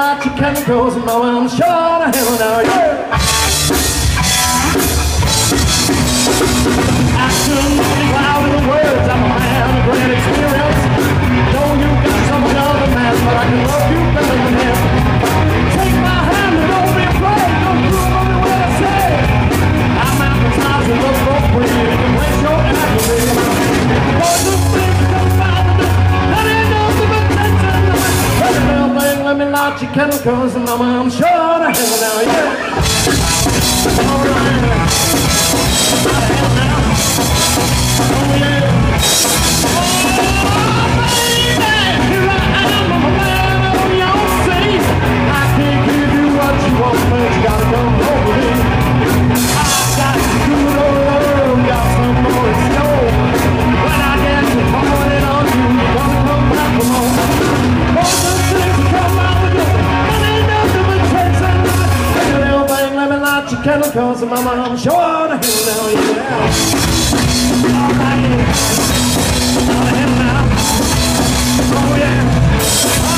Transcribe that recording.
light your candles, mama, I'm sure to heaven now, yeah. Action speak loud in the words, I'm a man of great experience. Know you got some other man, but I can love you better than him. Take my hand and don't be afraid, don't prove only what I say. I'm advertised and look for free, you can place your agony. Boys who think come by the door, that ain't nothing but tension. Every little thing, let me light your candle, cause mama, I'm sure to heaven now, yeah. Alright. Oh yeah. Oh baby, here I am, I'm a man on your seat. I can't give you what you want, but you gotta come home with me. I got some good old love, got some more in store. When I get to falling on you, you're gonna come back from home. Both the things come out the door, and ain't nothing but tension. Take a little thing, let me light your candle, cause mama, I'm sure to heaven now, yeah. All right, now. Oh yeah.